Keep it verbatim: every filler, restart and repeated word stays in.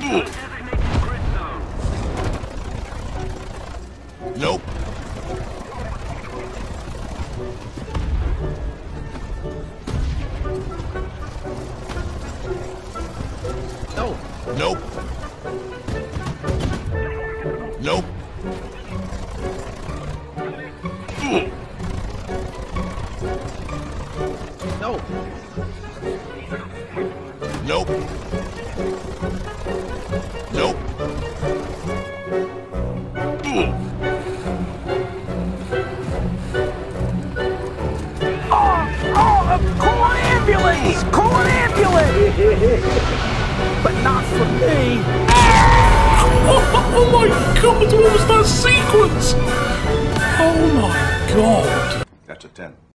Nope. No. Nope. Nope. No. Nope. Nope. Oh, oh, call an ambulance! Call an ambulance! But not for me. Oh my god, what was that sequence? Oh my god. That's a ten.